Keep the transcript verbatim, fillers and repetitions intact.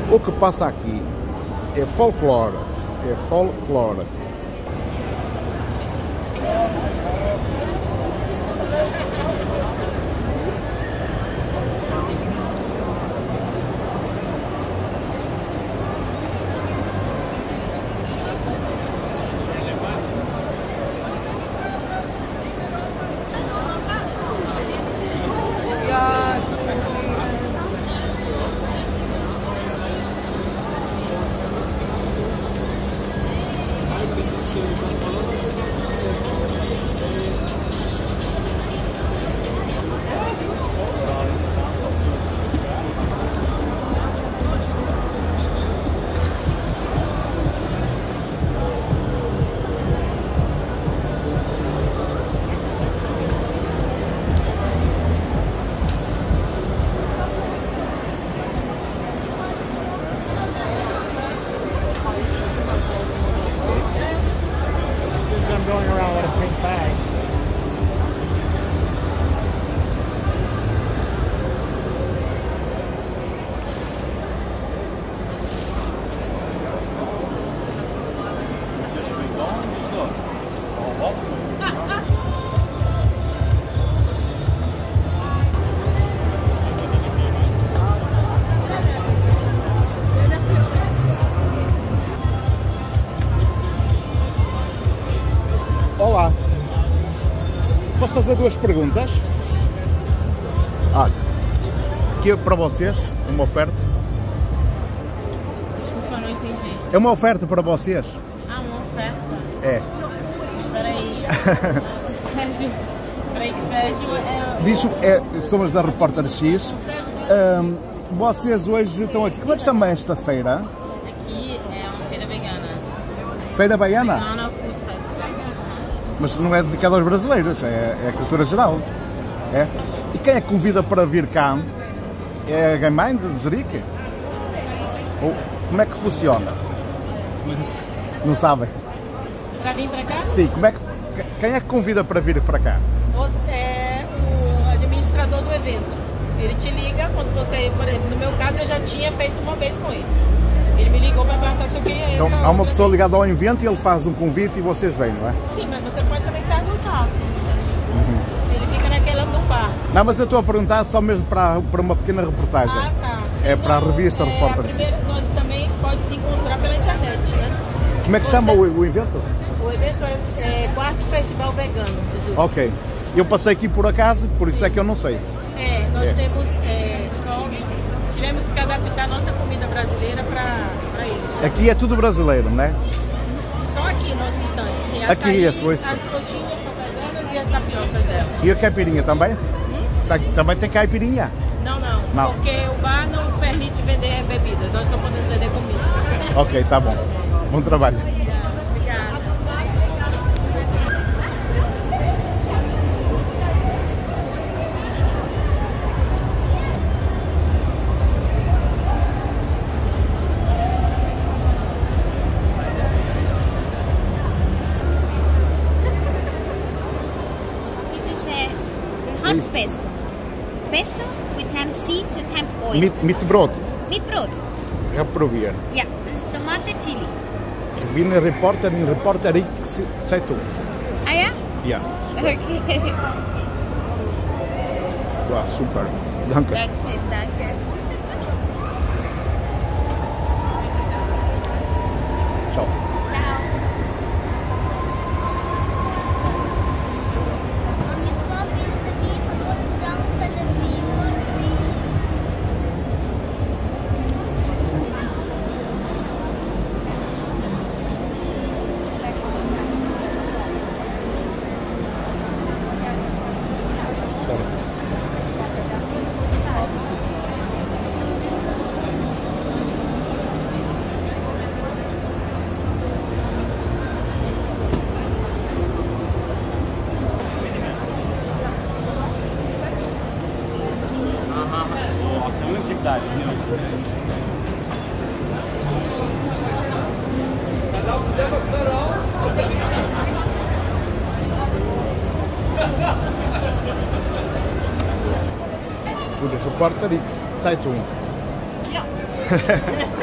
O que passa aqui é folclore, é folclore. Going around with a pink bag. Olá, posso fazer duas perguntas? Olha, aqui é para vocês, uma oferta. Desculpa, não entendi. É uma oferta para vocês? Ah, uma oferta? É. Peraí. Sérgio, peraí que Sérgio é... Diz, é, somos da Repórter X. Hum, vocês hoje estão aqui, como é que chama esta feira? Aqui é uma feira vegana. Feira Baiana? Vegana Food Festival. Mas não é dedicado aos brasileiros, é, é a cultura geral. É. E quem é que convida para vir cá? É a Gaimai de Zurique? Ou como é que funciona? Não sabem? Para vir para cá? Sim, como é que, quem é que convida para vir para cá? Você é o administrador do evento. Ele te liga quando você, por exemplo, no meu caso eu já tinha feito uma vez com ele. Ele me ligou para perguntar se eu queria Então, essa há uma outra pessoa vez. ligada ao evento e ele faz um convite e vocês vêm, não é? Sim, mas você pode também estar no carro. Ele fica naquela no bar. Não, mas eu estou a perguntar só mesmo para, para uma pequena reportagem. Ah, tá. Sim, É para a não, revista é, Repórter a X. primeira, nós também pode se encontrar pela internet, né? Como é que Você- chama o, o evento? O evento é, é Quarto Festival Vegano de Zurique. Ok. Eu passei aqui por acaso, por isso é que eu não sei. É, nós É. temos é, só... Tivemos que adaptar a nossa comida brasileira para eles. Aqui é tudo brasileiro, não é? Só aqui, nosso estande. Tem Aqui, açaí, isso, isso. as coxinhas são veganas e as tapiocas dela. E a caipirinha também? Tá- Também tem caipirinha? Não, não, Não. porque o bar não permite vender bebida, nós só podemos vender comida. Ok, tá bom. Bom trabalho. Obrigada. This is a hemp pesto. Pesto with hemp seeds and hemp oil. Mit, mitbrot. Meatbrot. Ja probieren. Yeah, this is tomato chili. Ik ben een reporter in Reporter X Zeitung. Ah ja? Ja. Okay. Wow, super. Dank u. That's it, danke. Ciao. Ciao. Voor de Reporter X Zeitung. Ja.